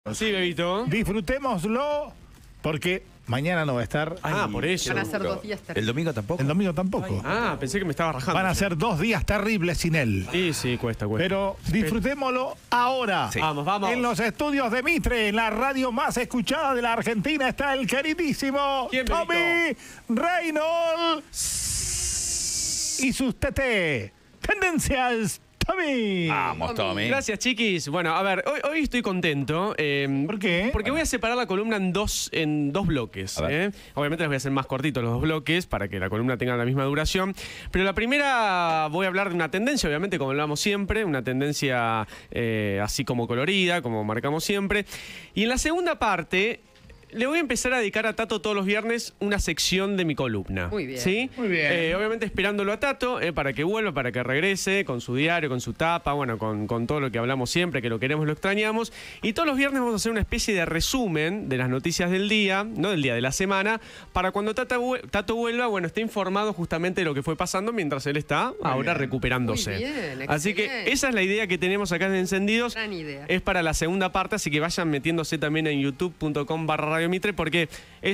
Sí, bebito. Disfrutémoslo porque mañana no va a estar. Por eso. Van a ser 2 días terribles. ¿El domingo tampoco? El domingo tampoco. Pensé que me estaba rajando. Van a ser 2 días terribles sin él. Sí, cuesta. Pero disfrutémoslo ahora. Sí. Vamos. En los estudios de Mitre, en la radio más escuchada de la Argentina, está el queridísimo ¿Quién, Tommy Reynolds y sus TT. Tendencias, Tommy. Vamos, Tommy. Gracias, chiquis. Bueno, a ver, hoy estoy contento. ¿Por qué? Porque voy a separar la columna en dos bloques. A ver. Obviamente les voy a hacer más cortitos los 2 bloques para que la columna tenga la misma duración. Pero la primera voy a hablar de una tendencia, obviamente, como hablamos siempre, una tendencia así como colorida, como marcamos siempre. Y en la segunda parte le voy a empezar a dedicar a Tato todos los viernes una sección de mi columna. Muy bien. ¿Sí? Muy bien. Obviamente esperándolo a Tato para que vuelva, para que regrese con su diario, con su tapa, bueno, con todo lo que hablamos siempre, que lo queremos, lo extrañamos. Y todos los viernes vamos a hacer una especie de resumen de las noticias del día, no del día, de la semana, para cuando Tato vuelva, bueno, esté informado justamente de lo que fue pasando mientras él está ahora recuperándose. Muy bien, así que excelente. esa es la idea que tenemos acá en Encendidos. Gran idea. Es para la segunda parte, así que vayan metiéndose también en youtube.com/Radio Mitre, porque es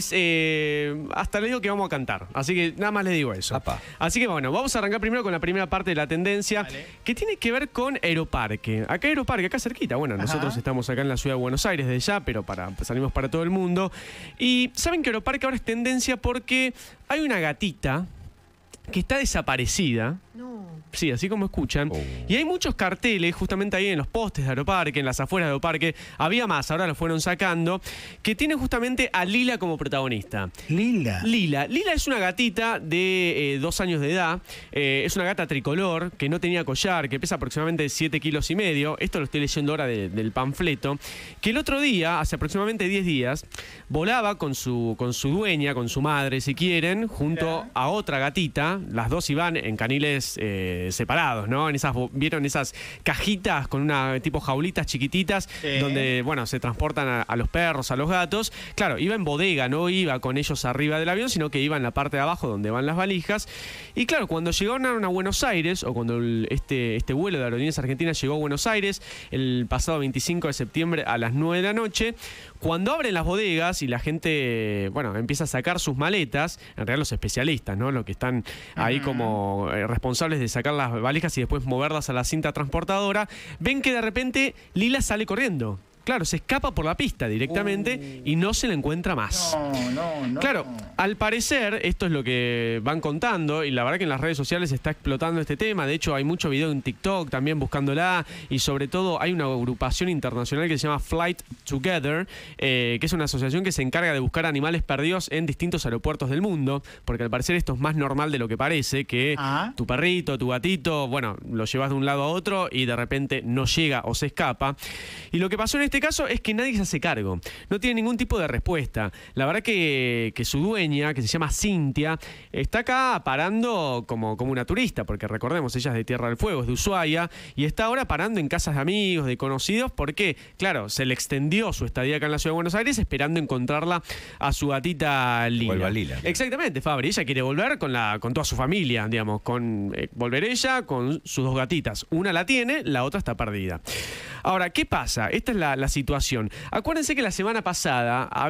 hasta le digo que vamos a cantar, así que nada más le digo eso. Apa. Así que bueno, vamos a arrancar primero con la primera parte de la tendencia, que tiene que ver con Aeroparque. Acá cerquita, bueno, nosotros estamos acá en la ciudad de Buenos Aires de ya, pero salimos para todo el mundo. Y saben que Aeroparque ahora es tendencia porque hay una gatita que está desaparecida. No. Sí, así como escuchan. Y hay muchos carteles justamente ahí en los postes de Aeroparque, en las afueras de Aeroparque. Había más, ahora lo fueron sacando, que tienen justamente a Lila como protagonista. Lila. Lila es una gatita de 2 años de edad. Es una gata tricolor que no tenía collar, que pesa aproximadamente 7 kilos y medio. Esto lo estoy leyendo ahora del panfleto. Que el otro día, hace aproximadamente 10 días, volaba con su dueña, con su madre, si quieren, junto a otra gatita. Las dos iban en caniles separados, ¿no? ¿Vieron esas cajitas con una tipo jaulitas chiquititas donde, bueno, se transportan a los perros, a los gatos? Claro, iba en bodega, no iba con ellos arriba del avión, sino que iba en la parte de abajo donde van las valijas. Y claro, cuando llegaron a Buenos Aires, o cuando este vuelo de Aerolíneas Argentinas llegó a Buenos Aires el pasado 25 de septiembre a las 9 de la noche, cuando abren las bodegas y la gente, bueno, empieza a sacar sus maletas, en realidad los especialistas, ¿no? Los que están ahí como responsables de sacar las valijas y después moverlas a la cinta transportadora, ven que de repente Lila sale corriendo. Claro, se escapa por la pista directamente y no se la encuentra más. No. Claro, al parecer, esto es lo que van contando, y la verdad que en las redes sociales está explotando este tema. De hecho, hay mucho video en TikTok también buscándola, y sobre todo hay una agrupación internacional que se llama Flight Together, que es una asociación que se encarga de buscar animales perdidos en distintos aeropuertos del mundo, porque al parecer esto es más normal de lo que parece, que tu perrito, tu gatito, bueno, lo llevas de un lado a otro y de repente no llega o se escapa. Y lo que pasó en este caso es que nadie se hace cargo, no tiene ningún tipo de respuesta. La verdad que su dueña, que se llama Cintia, está acá parando como una turista, porque recordemos, ella es de Tierra del Fuego, es de Ushuaia, y está ahora parando en casas de amigos, de conocidos, porque, claro, se le extendió su estadía acá en la ciudad de Buenos Aires esperando encontrarla a su gatita Lila. Vuelva Lila. Exactamente, Fabri, ella quiere volver con toda su familia, digamos, volver ella con sus 2 gatitas. Una la tiene, la otra está perdida. Ahora, ¿qué pasa? Esta es la situación. Acuérdense que la semana pasada en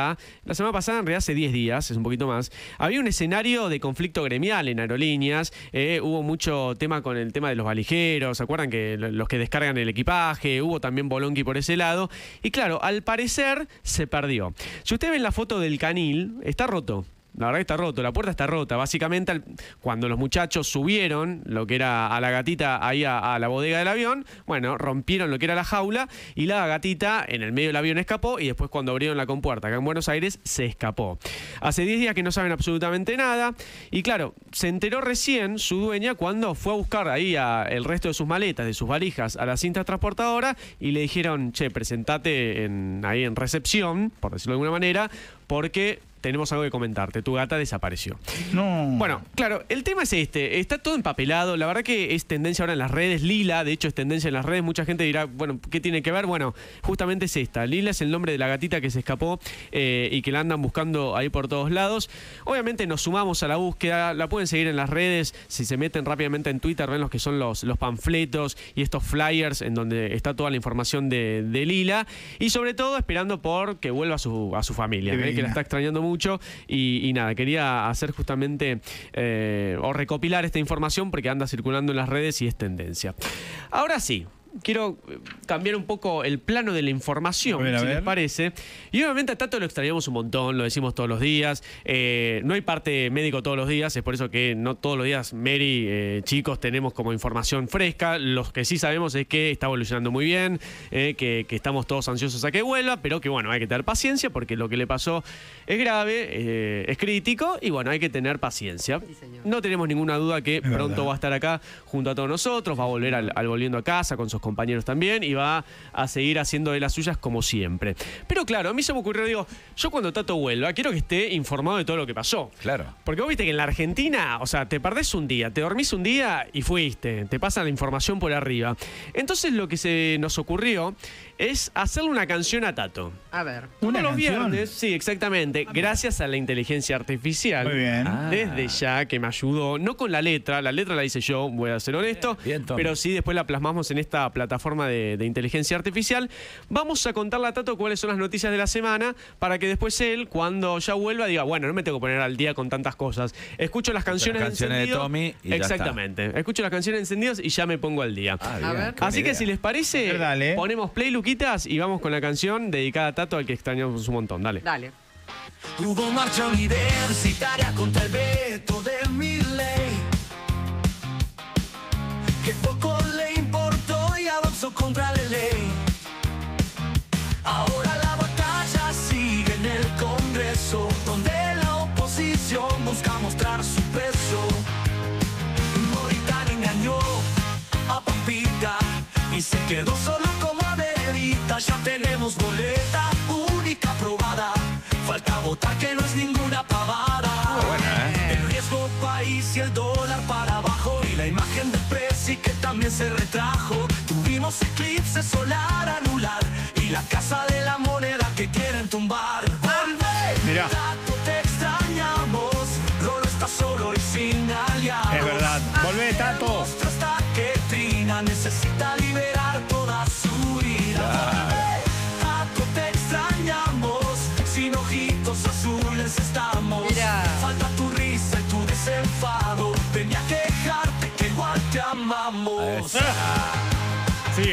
realidad hace 10 días, es un poquito más, había un escenario de conflicto gremial en aerolíneas. Hubo mucho tema con el tema de los valijeros, ¿se acuerdan? Que los que descargan el equipaje, hubo también bolonqui por ese lado. Y claro, al parecer se perdió. Si ustedes ven la foto del canil, está roto. La verdad que está roto, la puerta está rota. Básicamente, cuando los muchachos subieron lo que era a la gatita ahí a la bodega del avión, bueno, rompieron lo que era la jaula y la gatita en el medio del avión escapó, y después cuando abrieron la compuerta acá en Buenos Aires se escapó. Hace 10 días que no saben absolutamente nada, y claro, se enteró recién su dueña cuando fue a buscar ahí el resto de sus maletas, de sus valijas, a la cinta transportadora, y le dijeron: che, presentate ahí en recepción, por decirlo de alguna manera, porque tenemos algo que comentarte. Tu gata desapareció. No. Bueno, claro, el tema es este. Está todo empapelado. La verdad que es tendencia ahora en las redes. Lila, de hecho, es tendencia en las redes. Mucha gente dirá, bueno, ¿qué tiene que ver? Bueno, justamente es esta. Lila es el nombre de la gatita que se escapó y que la andan buscando ahí por todos lados. Obviamente nos sumamos a la búsqueda. La pueden seguir en las redes. Si se meten rápidamente en Twitter, ven los que son los panfletos y estos flyers en donde está toda la información de Lila. Y sobre todo esperando por que vuelva a su familia, que la está extrañando mucho. Y nada, quería hacer justamente o recopilar esta información porque anda circulando en las redes y es tendencia. Ahora sí, quiero cambiar un poco el plano de la información, si les parece. Y obviamente a Tato lo extrañamos un montón, lo decimos todos los días. No hay parte médico todos los días, es por eso que no todos los días, Mary, chicos, tenemos como información fresca. Los que sí sabemos es que está evolucionando muy bien, que estamos todos ansiosos a que vuelva, pero que bueno, hay que tener paciencia porque lo que le pasó es grave, es crítico y bueno, hay que tener paciencia. Sí, no tenemos ninguna duda que pronto va a estar acá junto a todos nosotros, va a volver al Volviendo a Casa con sus compañeros también y va a seguir haciendo de las suyas como siempre. Pero claro, a mí se me ocurrió, digo, yo cuando Tato vuelva quiero que esté informado de todo lo que pasó. Claro. Porque vos viste que en la Argentina, o sea, te perdés un día, te dormís un día y fuiste, te pasan la información por arriba. Entonces lo que se nos ocurrió es hacerle una canción a Tato. A ver. Todos los viernes, sí, exactamente, gracias a la inteligencia artificial. Muy bien. Desde ya, que me ayudó, no con la letra la hice yo, voy a ser honesto, Bien, pero sí después la plasmamos en esta plataforma de inteligencia artificial. Vamos a contarle a Tato cuáles son las noticias de la semana para que después él, cuando ya vuelva, diga, bueno, no me tengo que poner al día con tantas cosas. Escucho las canciones de Tommy y exactamente. Ya está. Escucho las canciones encendidas y ya me pongo al día. A ver. Así que si les parece, ponemos play, Luquitas, y vamos con la canción dedicada a Tato, al que extrañamos un montón. Dale. Dale. Hubo marcha universitaria contra el veto de Milei, que poco le importó y avanzó contra la ley. Ahora la batalla sigue en el Congreso, donde la oposición busca mostrar su peso. Moritán engañó a Pampita y se quedó solo como Adelita. Ya tenemos boleta única aprobada, falta votar que no es ninguna pavada. El riesgo país y el dólar para abajo, y la imagen de Presi que también se retrajo. Tuvimos eclipse solar anular y la casa de la moneda que quieren tumbar. Mirá. Tato, te extrañamos, Rolo está solo y sin aliados. Es verdad. Volvé, Tato. Hasta que Trina necesita liberar toda su ira. Tato, te extrañamos, sin ojitos azules estamos. Mirá. Falta tu risa y tu desenfado. Venía a quejarte que igual te amamos. Sigue,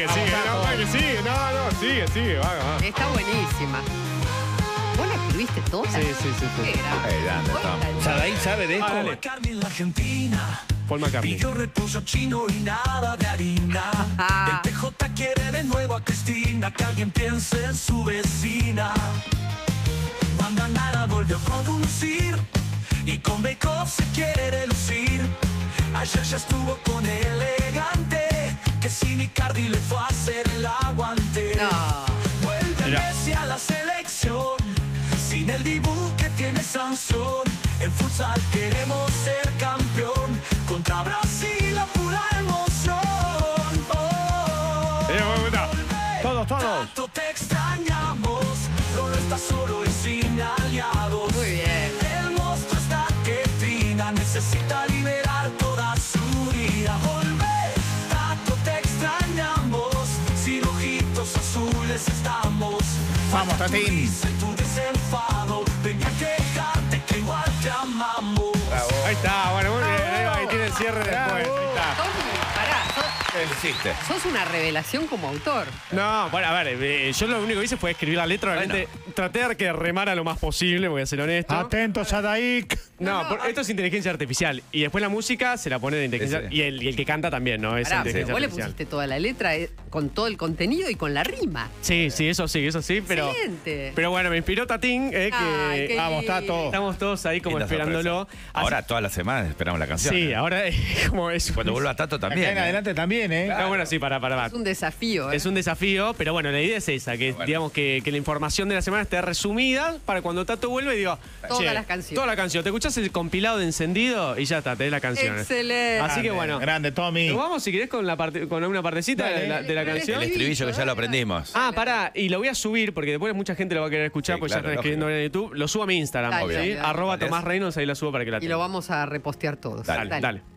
sigue, va. Está buenísima. ¿Vos la escribiste toda? Sí. Qué grande. ¿Sadaí sabe de esto? Dale. McCartney en la Argentina Paul McCartney. pidió repollo chino y nada de harina. Ajá. El PJ quiere de nuevo a Cristina, que alguien piense en su vecina. Banda Nara volvió a conducir y con Bake Off se quiere lucir. Ayer ya estuvo con Elegante, que sin Icardi le fue a hacer el aguante. No. Vuelve Messi a la selección, sin el Dibu que tiene sanción. En futsal queremos ser campeón, contra Brasil a pura emoción. Todos. Tato, te extrañamos, Rolo está solo y sin aliados. Muy bien. El monstruo está que Trina necesita liberar toda su ira. Volvé, Tato, te extrañamos, sin ojitos azules estamos. Vamos, Tatín. Tu desenfado, venía a quejarte que igual te amamos. Ahí está, bueno, muy bien. Ahí tiene el cierre después. Ahí está. Pará, sos una revelación como autor. No, bueno, a ver, yo lo único que hice fue escribir la letra. Obviamente traté de que remara lo más posible, voy a ser honesto. Atentos, Sadaik. Esto es inteligencia artificial. Y después la música se la pone de inteligencia. Ese. Y el que canta también, ¿no? Es Pará, inteligencia vos le artificial. pusiste toda la letra con todo el contenido y con la rima. Sí, eso sí, pero... Excelente. Pero bueno, me inspiró Tatín, Ay, que qué Vamos, Tato. estamos todos ahí como Linda esperándolo. sorpresa. Ahora todas las semanas esperamos la canción. Sí, ahora como es... Cuando vuelva Tato Acá también. en adelante también, ¿eh? Ah, bueno, sí, para. Es un desafío. Es un desafío, pero bueno, la idea es esa, que digamos que la información de la semana esté resumida para cuando Tato vuelve y diga... Todas las canciones. Toda la canción. Te escuchás el compilado de Encendido y ya está, tenés la canción. Excelente. Así que bueno. Grande, Tommy. ¿Nos vamos, si querés, con una partecita de la canción? El estribillo que ya lo aprendimos. Ah, pará, y lo voy a subir porque después mucha gente lo va a querer escuchar Sí, porque claro, ya están escribiendo lógico. en YouTube. Lo subo a mi Instagram, Dale, ¿sí? dale, dale. @Tomás Reynolds, ahí la subo para que la Y tengan. lo vamos a repostear todos. Dale, Dale.